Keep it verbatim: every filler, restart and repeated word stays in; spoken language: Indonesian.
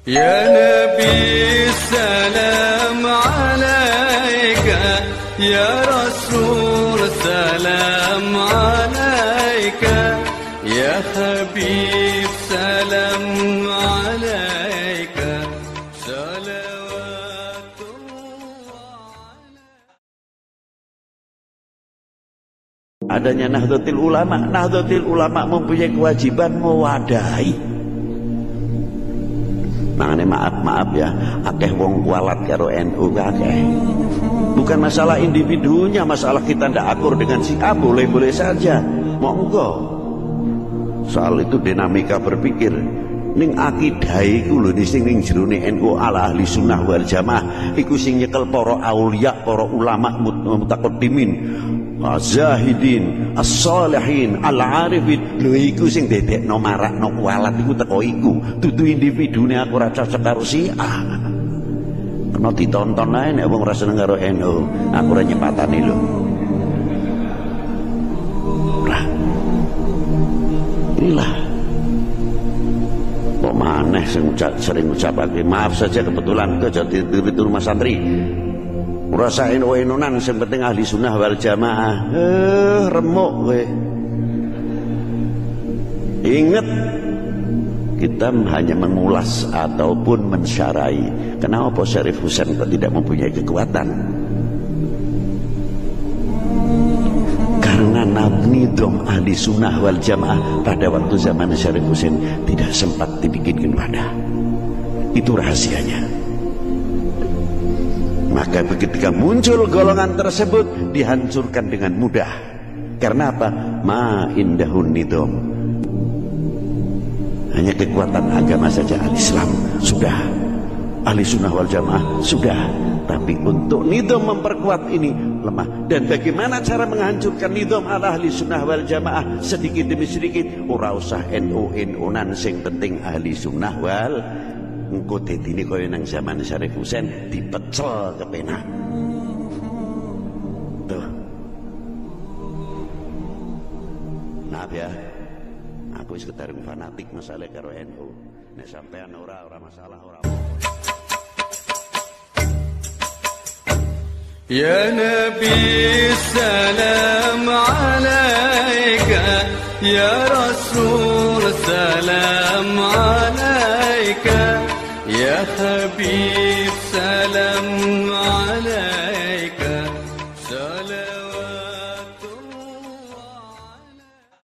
يا نبي السلام عليك يا رسول سلام عليك يا حبيب سلام عليك صلوات الله. Adanya Nahdlatul Ulama, Nahdlatul Ulama mempunyai kewajiban mewadahi. Makanya maaf-maaf ya, akeh wong kualat karo N U akeh. Bukan masalah individunya, masalah kita ndak akur dengan si A, boleh-boleh saja. Monggo. Soal itu dinamika berpikir. Ning akidah iku lho sing ning jerone N U ala ahli sunnah wal jamaah iku sing nyekel para aulia, para ulama mutaqaddimin, az-zahidin, as-salihin, al-arifin. Lho iku sing dedekno marakno kualat iku teko iku. Dudu individune aku ora cocok karo si A. Kena ditonton ae nek wong ora seneng karo N U, aku ora nyepatani lho. Nah. Inilah kok maneh sing ucap, sering ucapake maaf saja kebetulan kerja di rumah santri. Rasa eno-enonan yang penting ahli sunnah wal jamaah. Eh, remuk kowe. Ingat, kita hanya mengulas ataupun mensyarai. Kenapa Syarif Husain kok tidak mempunyai kekuatan? Karena nidom ahli sunnah wal jamaah pada waktu zaman Syarif Husain tidak sempat dibikinkan wadah. Itu rahasianya. Maka ketika muncul golongan tersebut dihancurkan dengan mudah. Karena apa? Ma indahun nidom. Hanya kekuatan agama saja al-Islam sudah, ahli sunnah wal jamaah sudah. Tapi untuk nidom memperkuat ini lemah. Dan bagaimana cara menghancurkan nidom ala ahli sunnah wal jamaah sedikit demi sedikit? Ora usah N U N U-nan, sing penting ahli sunnah wal. Engko dedine kaya nang zaman Syarif Husain dipecel kepenak. Tuh. Maaf ya. Aku sekedar fanatik masalah karo N U. Nek sampean ora ora masalah ora. Ya Nabi salam alaika ya Rasul salam alaika ya Habib